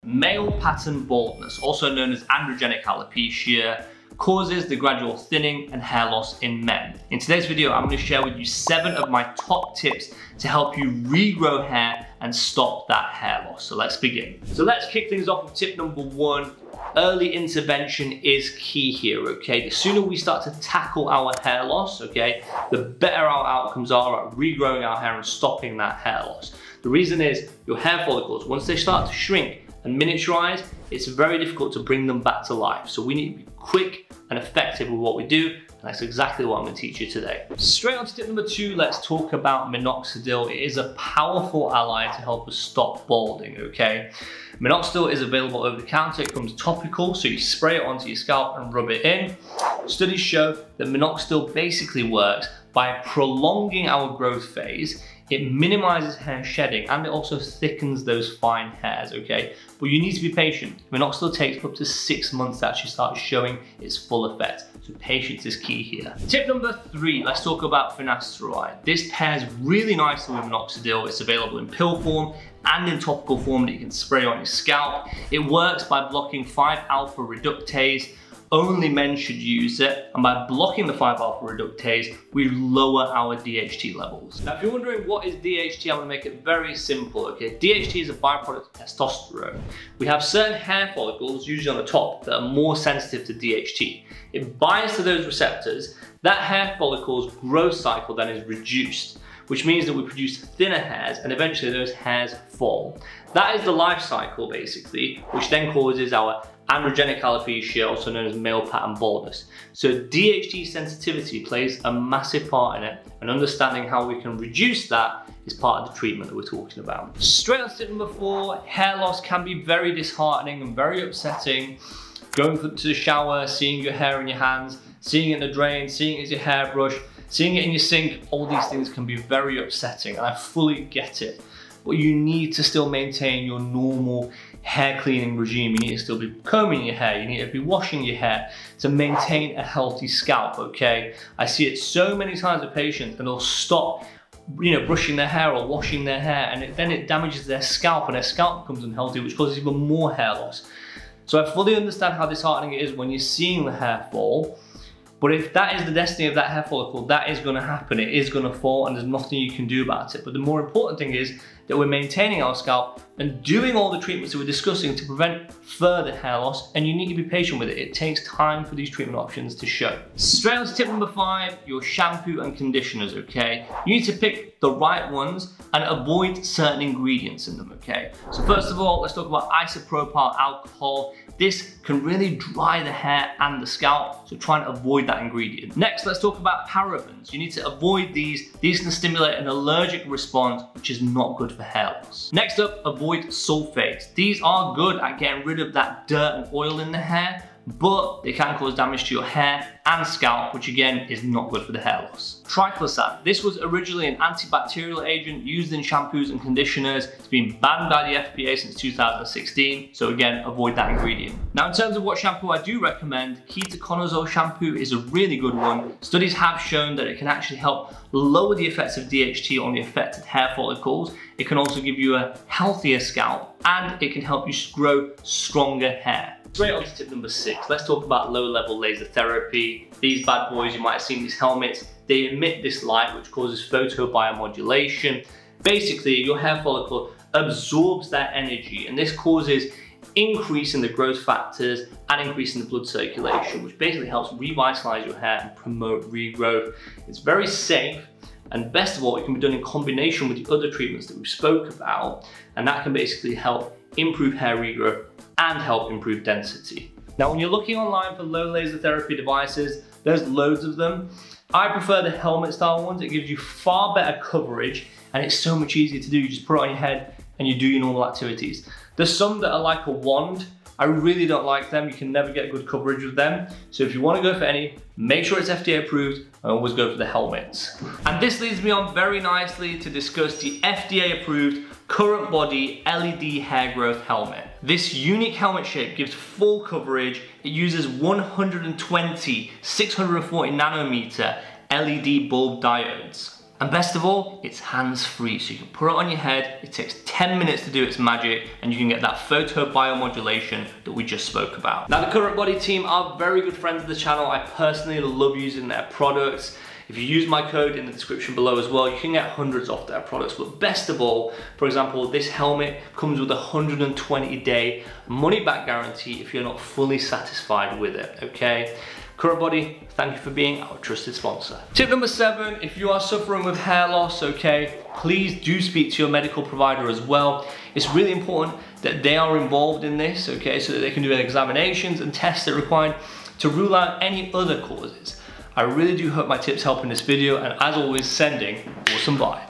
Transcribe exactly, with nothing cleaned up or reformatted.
male pattern baldness, also known as androgenetic alopecia, causes the gradual thinning and hair loss in men. In today's video, I'm going to share with you seven of my top tips to help you regrow hair and stop that hair loss. So let's begin. So let's kick things off with tip number one. Early intervention is key here, okay? The sooner we start to tackle our hair loss, okay, the better our outcomes are at regrowing our hair and stopping that hair loss. The reason is your hair follicles, once they start to shrink and miniaturize, it's very difficult to bring them back to life. So we need to be quick and effective with what we do, and that's exactly what I'm going to teach you today. Straight on to tip number two, let's talk about Minoxidil. It is a powerful ally to help us stop balding, okay? Minoxidil is available over the counter. It comes topical, so you spray it onto your scalp and rub it in. Studies show that Minoxidil basically works by prolonging our growth phase. It minimizes hair shedding and it also thickens those fine hairs, okay? But you need to be patient. Minoxidil takes up to six months to actually start showing its full effect. So patience is key here. Tip number three, let's talk about Finasteride. This pairs really nicely with Minoxidil. It's available in pill form and in topical form that you can spray on your scalp. It works by blocking five alpha reductase. Only men should use it, and by blocking the five alpha reductase, we lower our D H T levels. Now, if you're wondering what is D H T, I'm gonna make it very simple, okay? D H T is a byproduct of testosterone. We have certain hair follicles, usually on the top, that are more sensitive to D H T. It binds to those receptors. That hair follicle's growth cycle then is reduced, which means that we produce thinner hairs and eventually those hairs fall. That is the life cycle, basically, which then causes our androgenetic alopecia, also known as male pattern baldness. So D H T sensitivity plays a massive part in it, and understanding how we can reduce that is part of the treatment that we're talking about. Straight on to tip number four, hair loss can be very disheartening and very upsetting. Going to the shower, seeing your hair in your hands, seeing it in the drain, seeing it as your hairbrush, seeing it in your sink, all these things can be very upsetting, and I fully get it. But you need to still maintain your normal hair cleaning regime. You need to still be combing your hair, you need to be washing your hair to maintain a healthy scalp, okay? I see it so many times with patients and they'll stop you know, brushing their hair or washing their hair, and it, then it damages their scalp and their scalp becomes unhealthy, which causes even more hair loss. So I fully understand how disheartening it is when you're seeing the hair fall. But if that is the destiny of that hair follicle, that is going to happen. It is going to fall and there's nothing you can do about it. But the more important thing is that we're maintaining our scalp and doing all the treatments that we're discussing to prevent further hair loss, and you need to be patient with it. It takes time for these treatment options to show. Straight on to tip number five, your shampoo and conditioners, okay? You need to pick the right ones and avoid certain ingredients in them, okay? So first of all, let's talk about isopropyl alcohol. This can really dry the hair and the scalp, so try and avoid that ingredient. Next, let's talk about parabens. You need to avoid these. These can stimulate an allergic response, which is not good for hair loss. Next up, avoid sulfates. These are good at getting rid of that dirt and oil in the hair, but they can cause damage to your hair and scalp, which again is not good for the hair loss. Triclosan. This was originally an antibacterial agent used in shampoos and conditioners. It's been banned by the F D A since two thousand sixteen, so again, avoid that ingredient. Now, in terms of what shampoo I do recommend, Ketoconazole shampoo is a really good one. Studies have shown that it can actually help lower the effects of D H T on the affected hair follicles. It can also give you a healthier scalp, and it can help you grow stronger hair. Straight on to tip number six, let's talk about low-level laser therapy. These bad boys, you might have seen these helmets, they emit this light which causes photobiomodulation. Basically, your hair follicle absorbs that energy, and this causes increase in the growth factors and increase in the blood circulation, which basically helps revitalize your hair and promote regrowth. It's very safe, and best of all, it can be done in combination with the other treatments that we've spoke about, and that can basically help improve hair regrowth and help improve density. Now, when you're looking online for low laser therapy devices, there's loads of them. I prefer the helmet style ones. It gives you far better coverage and it's so much easier to do. You just put it on your head and you do your normal activities. There's some that are like a wand. I really don't like them. You can never get good coverage with them. So if you want to go for any, make sure it's F D A approved and always go for the helmets. And this leads me on very nicely to discuss the F D A approved CurrentBody L E D hair growth helmet. This unique helmet shape gives full coverage. It uses one hundred twenty six hundred forty nanometer L E D bulb diodes. And best of all, it's hands-free, so you can put it on your head, it takes ten minutes to do its magic, and you can get that photobiomodulation that we just spoke about. Now, the CurrentBody team are very good friends of the channel. I personally love using their products. If you use my code in the description below as well, you can get hundreds off their products. But best of all, for example, this helmet comes with a one hundred twenty day money back guarantee if you're not fully satisfied with it, okay? CurrentBody, thank you for being our trusted sponsor. Tip number seven, if you are suffering with hair loss, okay, please do speak to your medical provider as well. It's really important that they are involved in this, okay, so that they can do examinations and tests that are required to rule out any other causes. I really do hope my tips help in this video, and as always, sending awesome vibes.